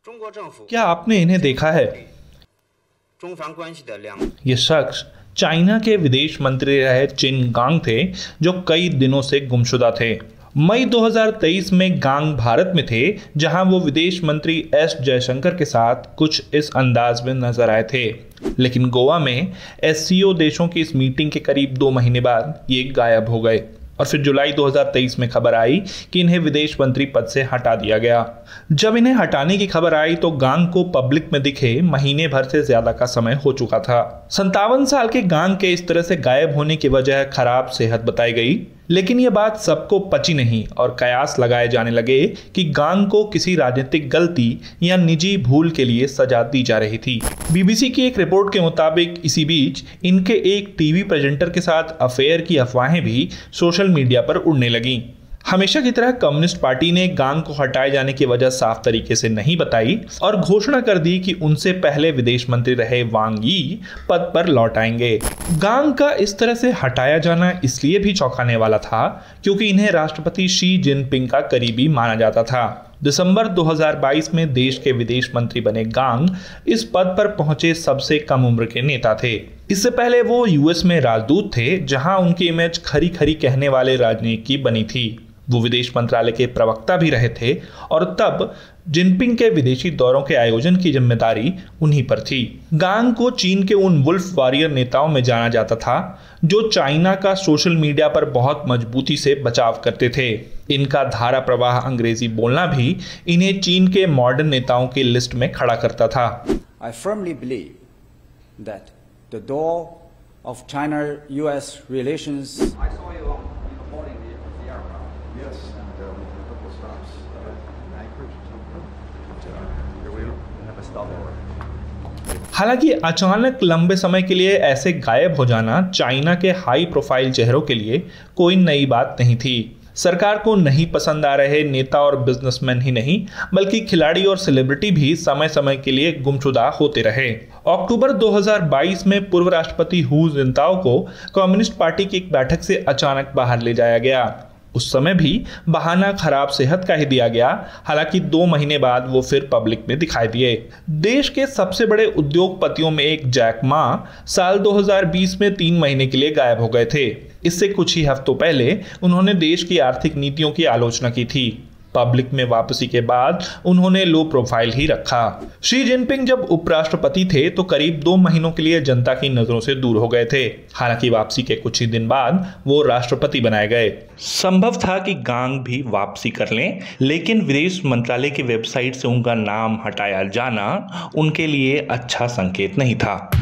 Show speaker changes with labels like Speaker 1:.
Speaker 1: क्या आपने इन्हें देखा है? ये शख्स चाइना के विदेश मंत्री रहे चिन गांग थे, जो कई दिनों से गुमशुदा थे। मई 2023 में गांग भारत में थे, जहां वो विदेश मंत्री एस जयशंकर के साथ कुछ इस अंदाज में नजर आए थे। लेकिन गोवा में एससीओ देशों की इस मीटिंग के करीब 2 महीने बाद ये गायब हो गए और फिर जुलाई 2023 में खबर आई कि इन्हें विदेश मंत्री पद से हटा दिया गया। जब इन्हें हटाने की खबर आई तो गांग को पब्लिक में दिखे महीने भर से ज्यादा का समय हो चुका था। 57 साल के गांग के इस तरह से गायब होने की वजह खराब सेहत बताई गई, लेकिन यह बात सबको पची नहीं और कयास लगाए जाने लगे कि गांग को किसी राजनीतिक गलती या निजी भूल के लिए सजा दी जा रही थी। बीबीसी की एक रिपोर्ट के मुताबिक इसी बीच इनके एक टीवी प्रेजेंटर के साथ अफेयर की अफवाहें भी सोशल मीडिया पर उड़ने लगीं। हमेशा की तरह कम्युनिस्ट पार्टी ने गांग को हटाए जाने की वजह साफ तरीके से नहीं बताई और घोषणा कर दी कि उनसे पहले विदेश मंत्री रहे वांग यी पद पर लौट आएंगे। गांग का इस तरह से हटाया जाना इसलिए भी चौंकाने वाला था क्योंकि इन्हें राष्ट्रपति शी जिनपिंग का करीबी माना जाता था। दिसंबर 2022 में देश के विदेश मंत्री बने गांग इस पद पर पहुंचे सबसे कम उम्र के नेता थे। इससे पहले वो यूएस में राजदूत थे, जहां उनकी इमेज खरी खरी कहने वाले राजनीतिक की बनी थी। वो विदेश मंत्रालय के प्रवक्ता भी रहे थे और तब जिनपिंग के विदेशी दौरों के आयोजन की जिम्मेदारी उन्हीं पर थी। गांग को चीन के उन वुल्फ वॉरियर नेताओं में जाना जाता था जो चाइना का सोशल मीडिया पर बहुत मजबूती से बचाव करते थे। इनका धारा प्रवाह अंग्रेजी बोलना भी इन्हें चीन के मॉडर्न नेताओं की लिस्ट में खड़ा करता था।
Speaker 2: I firmly believe that the door of China-US relations
Speaker 1: हालांकि अचानक लंबे समय के लिए ऐसे गायब हो जाना चाइना के हाई प्रोफाइल चेहरों के लिए कोई नई बात नहीं थी। सरकार को नहीं पसंद आ रहे नेता और बिजनेसमैन ही नहीं बल्कि खिलाड़ी और सेलिब्रिटी भी समय समय के लिए गुमशुदा होते रहे। अक्टूबर 2022 में पूर्व राष्ट्रपति हू जिनताओ को कम्युनिस्ट पार्टी की एक बैठक से अचानक बाहर ले जाया गया। उस समय भी बहाना खराब सेहत का ही दिया गया। हालांकि 2 महीने बाद वो फिर पब्लिक में दिखाई दिए। देश के सबसे बड़े उद्योगपतियों में एक जैक मा साल 2020 में 3 महीने के लिए गायब हो गए थे। इससे कुछ ही हफ्तों पहले उन्होंने देश की आर्थिक नीतियों की आलोचना की थी। पब्लिक में वापसी के बाद उन्होंने लो प्रोफाइल ही रखा। शी जिनपिंग जब उपराष्ट्रपति थे तो करीब 2 महीनों के लिए जनता की नजरों से दूर हो गए थे। हालांकि वापसी के कुछ ही दिन बाद वो राष्ट्रपति बनाए गए। संभव था कि गांग भी वापसी कर लें, लेकिन विदेश मंत्रालय की वेबसाइट से उनका नाम हटाया जाना उनके लिए अच्छा संकेत नहीं था।